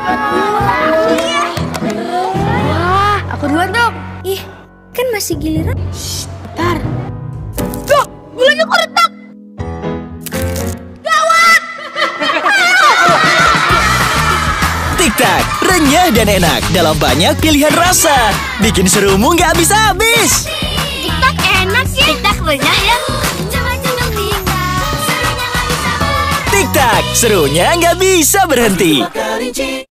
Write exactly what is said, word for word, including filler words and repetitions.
Wah, aku duluan dong. Ih, kan masih giliran. Shh, bentar. Tuh, gulanya kok retak. Gawat! Tic-tac, renyah dan enak dalam banyak pilihan rasa. Bikin serumu nggak habis-habis. Tic-tac enak ya. Tic-tac renyah ya. Tic-tac, serunya nggak bisa berhenti.